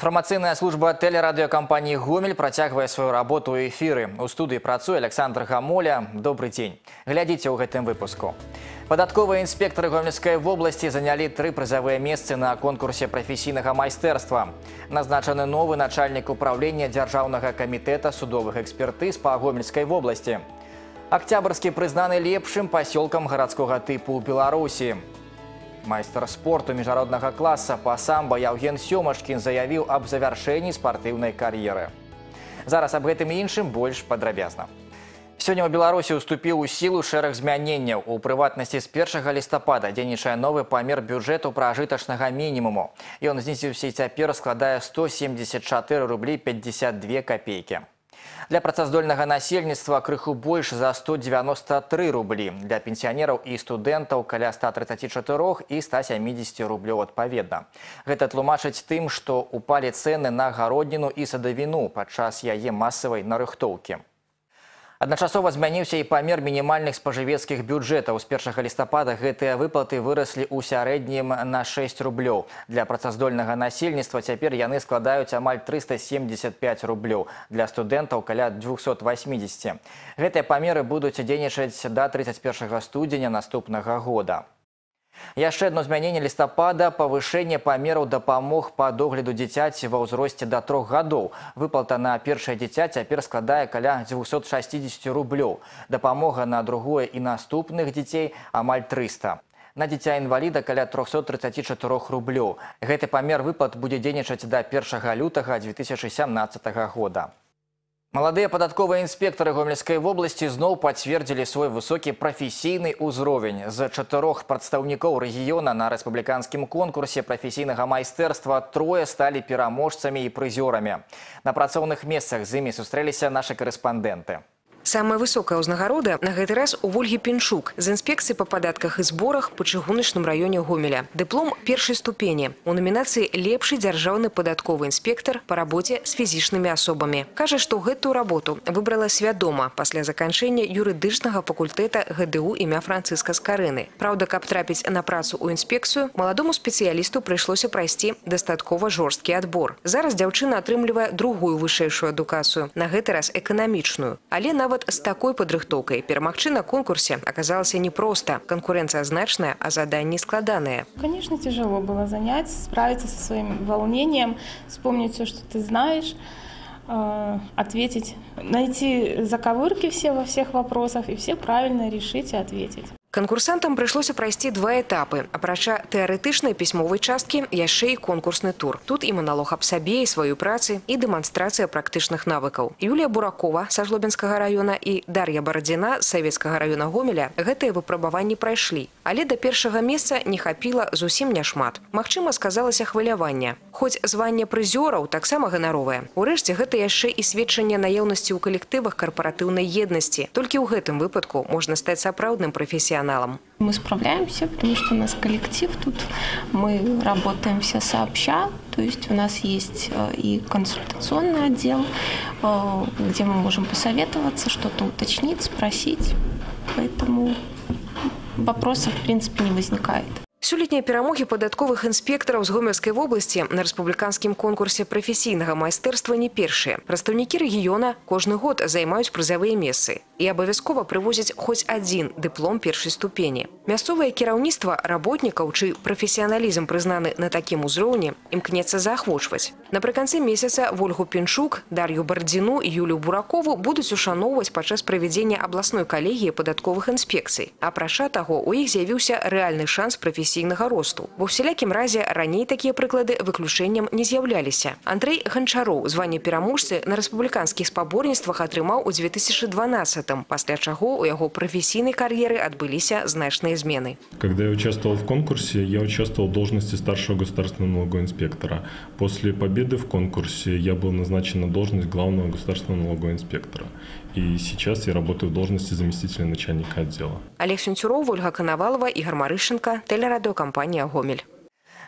Информационная служба телерадиокомпании «Гомель» протягивает свою работу и эфиры. У студии працуе Александр Гамоля. Добрый день. Глядите у гэтым выпуску. Податковые инспекторы Гомельской области заняли 3 призовые места на конкурсе профессийного майстэрства. Назначены новый начальник управления Державного комитета судовых экспертиз по Гомельской области. Октябрьский признаны лепшим поселком городского типа у Беларуси. Майстер спорту международного класса по самбо Яўген Сёмашкін заявил об завершении спортивной карьеры. Зараз об гэтым и іншым больш падрабязна. Сегодня у Беларуси уступил у силу шэраг змяненняў. У прыватнасці з 1 листопада дзейнічае новый памер бюджету пражытачнага мінімуму. Ён знізіўся і цяпер складае 174 рубли 52 копейки. Для працаздольнага насельніцтва крыху больш за 193 рубли. Для пенсионеров и студентов каля 134 и 170 рублёў адпаведна. Гэта тлумачыць тым, што упалі цэны на гародніну і садавіну падчас яе масавай нарыхтоўкі. Адначасова змяніўся і памер мінімальных спажывецкіх бюджэтаў. З 1 лістапада гэтыя выплаты выраслі ў сярэднім на 6 рублёў. Для працаздольнага насельніцтва цяпер яны складаюць амаль 375 рублёў. Для студэнтаў каля 280. Гэтыя памеры будуць дзейнічаць да 31 студзеня наступнага года. Яшчэ одно змяненне лістапада – павышэнне памераў дапамог па догляду дзіцяці ва ўзросце да 3 гадоў. Выплата на першае дзіця цяпер складае каля 260 рублёў. Дапамога на другое і наступных дзяцей амаль 300. На дзіця-інваліда каля 334 рублёў. Гэты памер выплат будзе дзейнічаць да 1 лютага 2017 года. Молодые податковые инспекторы Гомельской области зноў пацвердзілі свой высокі прафесійны ўзровень. З 4 прадстаўнікоў рэгіёна на рэспубліканскім конкурсе прафесійнага майстэрства 3 сталі пераможцамі і прызёрамі. На працоўных месцах з імі сустрэліся нашы корэспандэнты. Самая высокая ўзнагарода на гэты раз у Вольгі Пенчук з інспекцыі па падатках і зборах па чыгуначным раёне Гомеля. Дыплом першай ступені. У номінацыі «Лепшы дзяржаўны падатковы інспектар па рабоце з фізічнымі асобамі». Кажа, што гэтую работу выбрала свядома пасля заканчэння юрыдычнага факультэта ГДУ імя Францыска Скарыны. Праўда, каб трапіць на працу ў інспекцыю, маладому спецыялісту прыйшлося прайсці дастаткова жорсткі адбор. Зараз дзяўчына атрымлівае другую вышэйшую адукацыю, на гэты раз эканамічную. Але нават с такой подрыхтоўкай перамагчы на конкурсе оказалось непросто. Конкуренция значная, а задания складанные. Конечно, тяжело было занять, справиться со своим волнением, вспомнить все, что ты знаешь, ответить, найти заковырки все во всех вопросах и все правильно решить и ответить. Конкурсантам прыйшлося прайсці 2 этапы. Апрача тэарэтычнай пісьмовай часткі, яшчэ і конкурсны тур. Тут і маналог аб сабе, і сваёй працы, і дэманстрацыя практычных навыкаў. Юлія Буракова са Жлобінскага раёна і Дар'я Барадзіна з Савецкага раёна Гомеля гэтыя выпрабаванні прайшлі. Але да першага месца не хапіла зусім няшмат. Магчыма, сказалася хваляванне. Хоць званне прызёраў таксама ганаровае. Урэшце, гэта яшчэ і сведчанне наяўнасці ў калектывах карпаратыўнай еднасці. Толькі ў гэтым выпадку можна стаць сапраўдным прафесіяналам. Мы справляемся, потому что у нас коллектив тут, мы работаем все сообща, то есть у нас есть и консультационный отдел, где мы можем посоветоваться, что-то уточнить, спросить, поэтому вопросов в принципе не возникает. Сёлетнія перамогі падатковых інспектараў з Гомельскай вобласці на рэспубліканскім конкурсе прафесійнага майстэрства не першыя. Прадстаўнікі рэгіёна кожны год займаюць прызавыя месцы і абавязкова прывозяць хоць адзін дыплом першай ступені. Мясцовае кіраўніцтва работнікаў, чый прафесіяналізм прызнаны на такім узроўні, імкнецца заахвочваць. Напрыканцы месяца Вольгу Пенчук, Дар'ю Бардзіну і Юлю Буракову будуць ушаноўваць падчас правядзення абласной калегіі падатковых інспекцый. Апрача таго, у іх з'явіўся рэальны шанс прафесійнага росту. Ва ўсялякім разе раней такія прыклады выключэннем не з'яўляліся. Андрэй Ганчароў званне пераможцы на рэспубліканскіх спаборніцтвах атрымаў у 2012-м, пасля чаго у яго прафесійнай кар'еры адбыліся значныя измены. Когда я участвовал в конкурсе, я участвовал в должности старшего государственного налогового инспектора. После победы в конкурсе я был назначен на должность главного государственного налогового инспектора. И сейчас я работаю в должности заместителя начальника отдела. Олег Сюнцюров, Ольга Коновалова, Игорь Марышенко, телерадиокомпания «Гомель».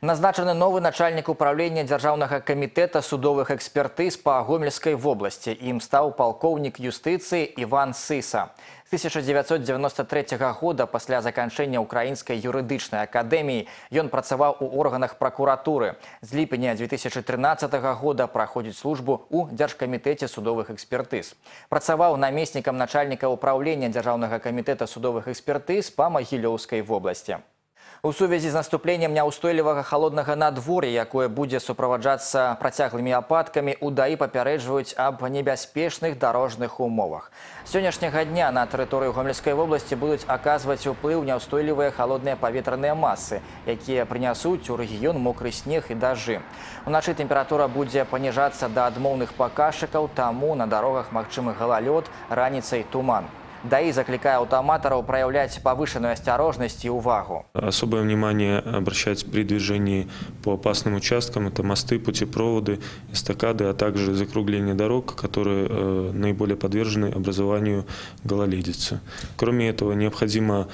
Назначены новый начальник управления Державного комитета судовых экспертиз по Гомельской области. Им стал полковник юстиции Иван Сыса. С 1993 года, после заканчэння Украинской юридичной академии, он працаваў у органах прокуратуры. С липеня 2013 года проходит службу у Держкомитете судовых экспертиз. Працаваў наместником начальника управления Державного комитета судовых экспертиз по Могилевской области. У сувязі з наступлением няўстойлівага холодного надвор'я, якое будзе суправаджацца працяглымі ападкамі, у ДАІ папярэджваюць аб небяспечных дорожных умовах. С сённяшняга дня на тэрыторыю Гомельской области будуць аказваць уплыў няўстойлівыя холодныя паветраныя масы, якія прынясуць у рэгіён мокры снег і дажджы. Уначы тэмпература будзе паніжацца да адмоўных паказчыкаў, таму на дарогах магчымы галалёд, раніцай туман. ДАИ закликая автоматоров проявлять повышенную осторожность и увагу. Особое внимание обращать при движении по опасным участкам. Это мосты, путепроводы, эстакады, а также закругление дорог, которые наиболее подвержены образованию гололедицы. Кроме этого, необходимо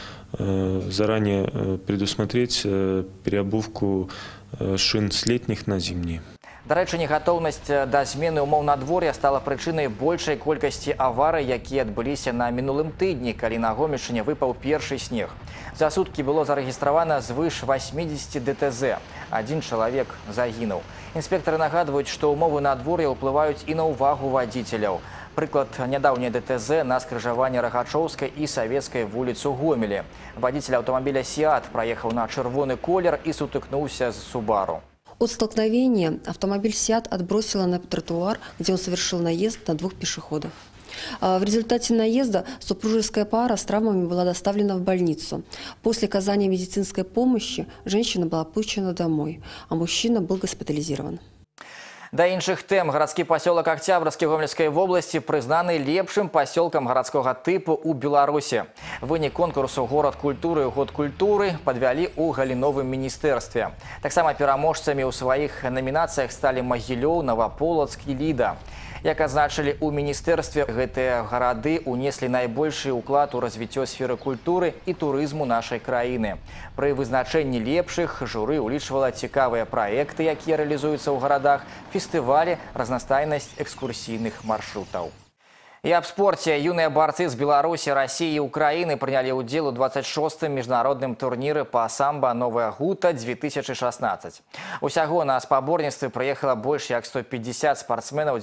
заранее предусмотреть переобувку шин с летних на зимние. До рэчы, негатоўнасць да змены ўмоў надвор'я стала прычынай большай колькасці аварый, якія адбыліся на мінулым тыдні, калі на Гомельшчыне выпаў першы снег. За суткі было зарэгістравана звыш 80 ДТЗ. Один чалавек загінуў. Інспектары нагадваюць, што ўмовы надвор'я ўплываюць і на ўвагу вадзіцеляў. Прыклад нядаўняй ДТЗ на скрыжаванні Рагачоўскай і Савецкай вуліц у Гомелі. Вадзіцель аўтамабіля «Сіат» праехаў на чырвоны колер і сутыкнуўся з «Субару». От столкновения автомобиль «Сиат» отбросило на тротуар, где он совершил наезд на двух пешеходов. В результате наезда супружеская пара с травмами была доставлена в больницу. После оказания медицинской помощи женщина была отпущена домой, а мужчина был госпитализирован. Да іншых тэм, гарадскі пасёлак Октябрьскі Гомельскай вобласці прызнаны лепшым пасёлкам гарадскога тыпу ў Беларусі. Вынік конкурсу «Горад культуры» і «Год культуры» падвялі ў галіновым міністэрстве. Таксама пераможцамі ў сваіх намінацыях сталі Магілёў, Новополоцк і Ліда. Як адзначылі ў міністэрстве, гэтыя гарады ўнеслі найбольшы ўклад у развіццё сферы культуры і турызму нашай краіны. Пры вызначэнні лепшых журы ўлічвала цікавыя праекты, якія рэалізуюцца ў гарадах, фестывалі, разнастайнасць экскурсійных маршрутаў. И об спорте. Юные борцы с Беларуси, России и Украины приняли удел у 26-м международном турнире по самбо «Новая Гута-2016. Усяго на спаборніцтвы приехало больше як 150 спортсменов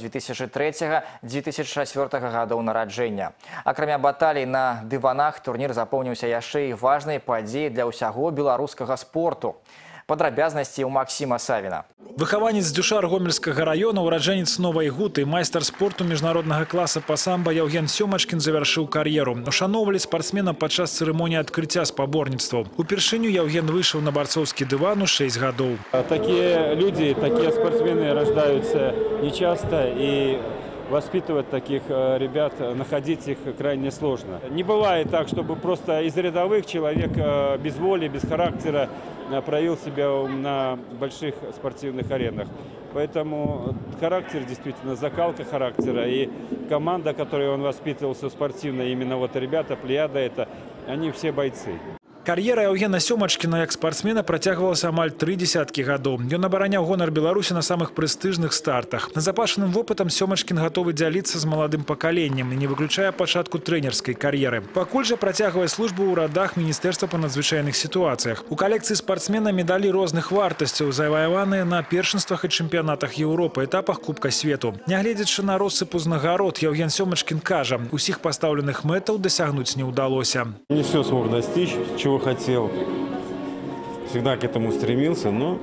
2003-2004 годов нараджэння. Акрамя баталій на дыванах, турнир запомнился яшчэ і важнай падзеяй для усяго беларускага спорту. Падрабязнасці у Максима Савина. Выхаванец Дюшар Гомельскага района, ураджэнец Новай Гуты, майстар спорту международного класса по самбо Яўген Сёмачкін завершил карьеру. Ушановывали спортсмена падчас церемонии открытия спаборніцтваў. Упершыню Яўген вышел на борцовский диван у 6 годов. Такие люди, такие спортсмены рождаются нечасто, и воспитывать таких ребят, находить их крайне сложно. Не бывает так, чтобы просто из рядовых человек без воли, без характера проявил себя на больших спортивных аренах. Поэтому характер, действительно, закалка характера. И команда, которой он воспитывался спортивно, именно вот ребята, плеяда это, они все бойцы. Кар'ера Яўгена Сёмачкіна як спортсмена працягвалася амаль 3 десяткі гадоў. Ён абараняў гонар Беларусі на самых прэстыжных стартах. Назапашаным вопытам Сёмачкін гатовы дзяліцца з маладым пакаленнем і не выключае пачатку трэнерскай кар'еры. Пакуль жа працягвае службу ў радах Міністэрства па надзвычайных сітуацыях. У калекцыі спортсмена медалі розных вартасцяў, заваяваныя на першынствах і чэмпіянатах Еўропы, этапах Кубка свету. Нягледзячы на россыпу узнагарод, Яўген Сёмачкін кажа, усіх пастаўленых мэтаў дасягнуць не ўдалося. Не все смог достичь, чего хотел, всегда к этому стремился, но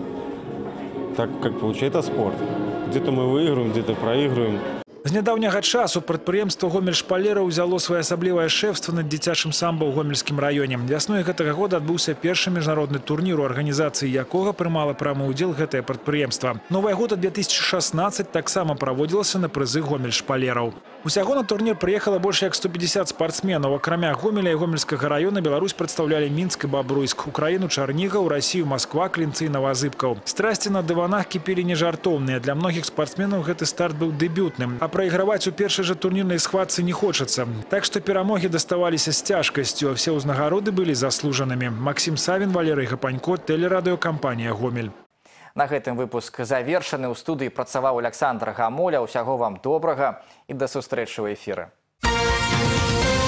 так как получается, это спорт. Где-то мы выигрываем, где-то проигрываем. З нядаўняга часу прадпрыемства «Гомельшпалера» ўзяло своеасаблівае шэфства над дзіцячым самбо ў Гомельскім раёне. Вясной гэтага года адбыўся першы міжнародны турнір, у арганізацыі якога прымала прамы ўдзел гэтае прадпрыемства. «Новая Гута-2016» таксама праводзілася на прызы гомельшпалераў. Усяго на турнір прыехала больш як 150 спартсменаў. Акрамя Гомеля і Гомельскага раёна Беларусь прадстаўлялі Мінск і Бабруйск, Украіну, Чарнігаў, Расію, Москва, Клінцы і Новазыбкаў. Страсці на дыванах кіпелі нежартоўныя. Для многіх спартсменаў гэты старт быў дэбютным. А проигрывать у першай же турнірнай схватцы не хочется. Так что перамоги доставаліся з цяжкасцю, а все ўзнагароды былі заслужанымі. Максим Савин, Валерий Гапанько, телерадиокомпания «Гомель». На гэтым выпуск завершаны. У студыі працаваў Александр Гамоля. Усяго вам добрага і да сустрэчы ў эфіры.